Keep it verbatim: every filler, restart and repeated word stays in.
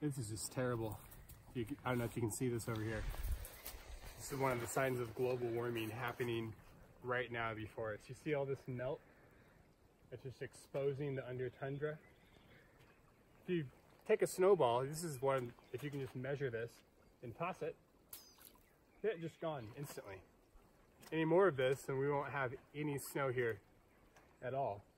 This is just terrible. You can, I don't know if you can see this over here. This is one of the signs of global warming happening right now before us. You see all this melt? It's just exposing the under tundra. If you take a snowball, this is one, if you can just measure this and toss it, it's just gone instantly. Any more of this and we won't have any snow here at all.